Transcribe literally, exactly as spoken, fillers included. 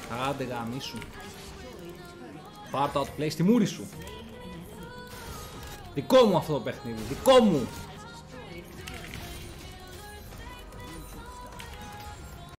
Άντε γαμίσου. Πάρ' το outplay στη μούρη σου. Δικό μου αυτό το παιχνίδι, δικό μου.